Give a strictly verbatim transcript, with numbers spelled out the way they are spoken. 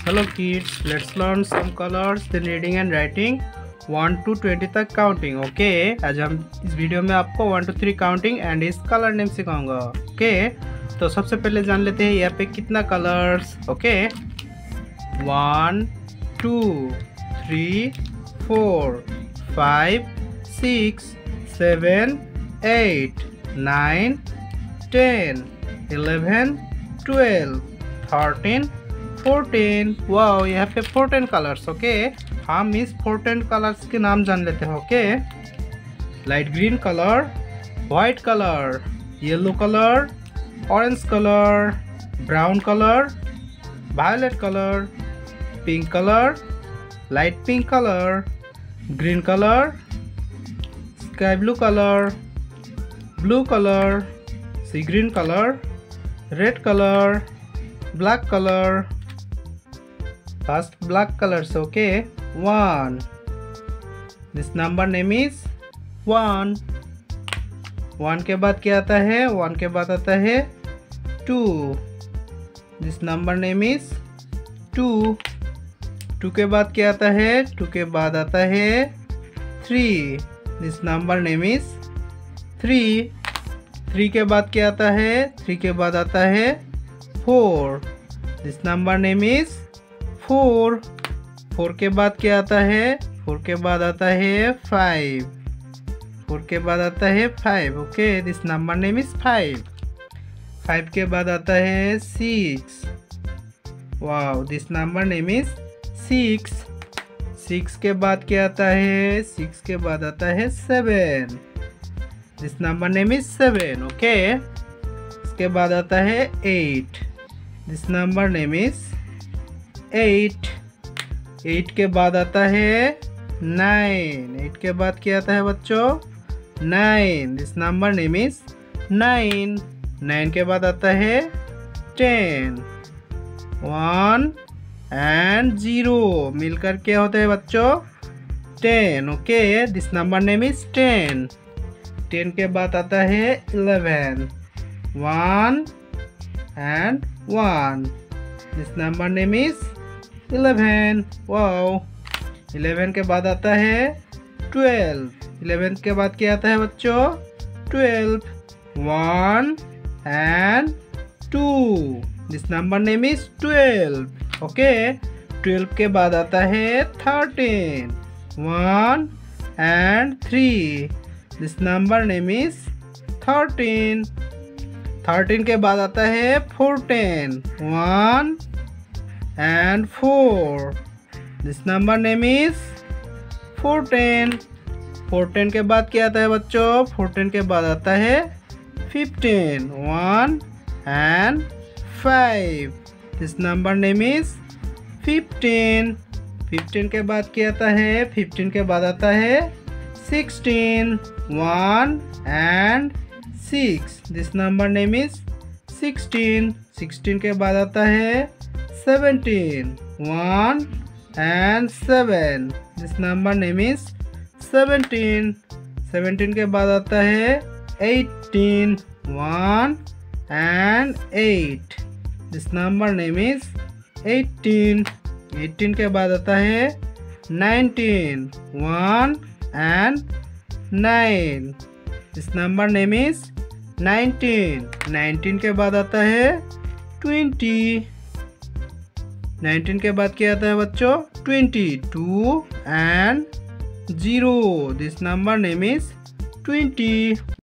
Hello kids, let's learn some colors, then reading and writing one two twenty तक counting. Okay, आज हम इस video में आपको one two three counting and इस कलर नेम सिखाऊंगा। ओके, तो सबसे पहले जान लेते हैं यहाँ पे कितना colours. Okay, one two three four five six seven eight nine ten eleven twelve thirteen fourteen. Wow, यहाँ पे फोर्टीन कलर्स। ओके, हम इस फोर्टीन कलर्स के नाम जान लेते हैं। Okay, light green colour, white colour, yellow colour, orange colour, brown colour, violet colour, pink colour, light pink colour, green colour, sky blue colour, blue colour, sea green colour, red colour, black color. First black colors. Okay, one. This number name is one. one के बाद क्या आता है? one के बाद आता है two. This number name is two. two के बाद क्या आता है? two के बाद आता है three. This number name is three. three के बाद क्या आता है? three के बाद आता है four. This number name is four. Four के बाद क्या आता है? फोर के बाद आता है फाइव। फोर के बाद आता है five. Okay, this number name is five. Five के बाद आता है six. Wow, this number name is six. Six के बाद क्या आता है? सिक्स के बाद आता है seven. This number name is seven. Okay, इसके बाद आता है eight. This number name is eight. Eight के बाद आता है नाइन। एट के बाद क्या आता है बच्चों? Nine. This number name is nine. Nine के बाद आता है टेन। वन एंड जीरो मिलकर क्या होता है बच्चों? Ten. Okay, this number name is ten. Ten के बाद आता है eleven. One and one. This number name is eleven. Wow. eleven के बाद आता है twelve. eleven के बाद क्या आता है बच्चों? twelve. one and two. This number name is twelve. Okay. twelve के बाद आता है thirteen. one and three. This number name is thirteen. Thirteen के बाद आता है fourteen. One and four. This number name is fourteen. Fourteen के बाद क्या आता है बच्चों? फोर्टीन के बाद आता है fifteen. One and five. This number name is fifteen. Fifteen के बाद क्या आता है? फिफ्टीन के बाद आता है sixteen. One and six. This number name is sixteen. Sixteen के बाद आता है seventeen. One and seven. This number name is seventeen. Seventeen के बाद आता है eighteen. One and eight. This number name is eighteen. Eighteen के बाद आता है nineteen. One and nine. This number name is nineteen. Nineteen के बाद आता है ट्वेंटी। नाइनटीन के बाद क्या आता है बच्चों? Twenty. Two and zero. This number name is twenty.